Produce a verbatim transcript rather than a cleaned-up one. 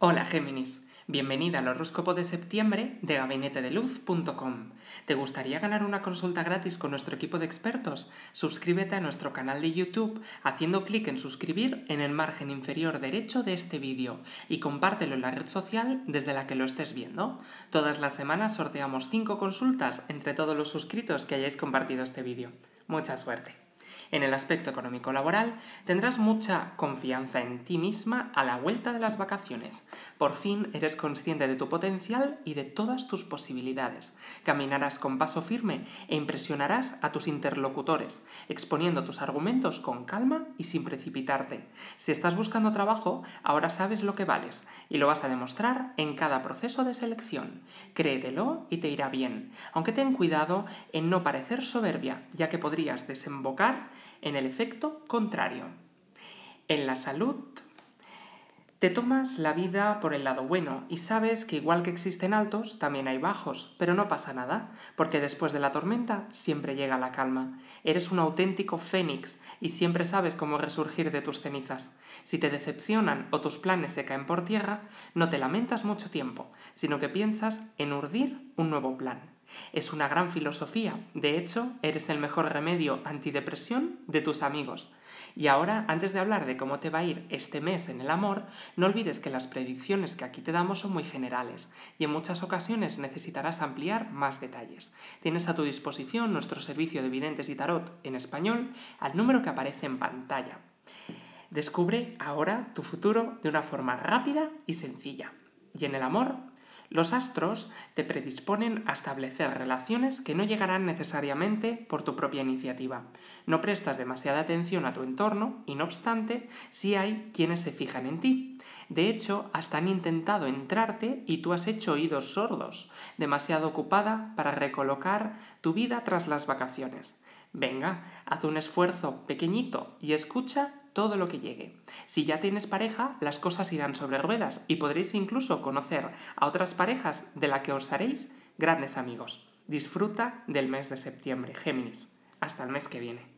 Hola Géminis, bienvenida al horóscopo de septiembre de gabinete de luz punto com. ¿Te gustaría ganar una consulta gratis con nuestro equipo de expertos? Suscríbete a nuestro canal de YouTube haciendo clic en suscribir en el margen inferior derecho de este vídeo y compártelo en la red social desde la que lo estés viendo. Todas las semanas sorteamos cinco consultas entre todos los suscritos que hayáis compartido este vídeo. Mucha suerte. En el aspecto económico-laboral tendrás mucha confianza en ti misma a la vuelta de las vacaciones. Por fin eres consciente de tu potencial y de todas tus posibilidades. Caminarás con paso firme e impresionarás a tus interlocutores, exponiendo tus argumentos con calma y sin precipitarte. Si estás buscando trabajo, ahora sabes lo que vales y lo vas a demostrar en cada proceso de selección. Créetelo y te irá bien, aunque ten cuidado en no parecer soberbia, ya que podrías desembocar en el efecto contrario. En la salud, te tomas la vida por el lado bueno y sabes que igual que existen altos, también hay bajos, pero no pasa nada, porque después de la tormenta siempre llega la calma. Eres un auténtico fénix y siempre sabes cómo resurgir de tus cenizas. Si te decepcionan o tus planes se caen por tierra, no te lamentas mucho tiempo, sino que piensas en urdir un nuevo plan. Es una gran filosofía, de hecho, eres el mejor remedio antidepresión de tus amigos. Y ahora, antes de hablar de cómo te va a ir este mes en el amor, no olvides que las predicciones que aquí te damos son muy generales y en muchas ocasiones necesitarás ampliar más detalles. Tienes a tu disposición nuestro servicio de videntes y tarot en español al número que aparece en pantalla. Descubre ahora tu futuro de una forma rápida y sencilla. Y en el amor, los astros te predisponen a establecer relaciones que no llegarán necesariamente por tu propia iniciativa. No prestas demasiada atención a tu entorno y, no obstante, sí hay quienes se fijan en ti. De hecho, hasta han intentado entrarte y tú has hecho oídos sordos, demasiado ocupada para recolocar tu vida tras las vacaciones. Venga, haz un esfuerzo pequeñito y escucha todo lo que llegue. Si ya tienes pareja, las cosas irán sobre ruedas y podréis incluso conocer a otras parejas de las que os haréis grandes amigos. Disfruta del mes de septiembre, Géminis. Hasta el mes que viene.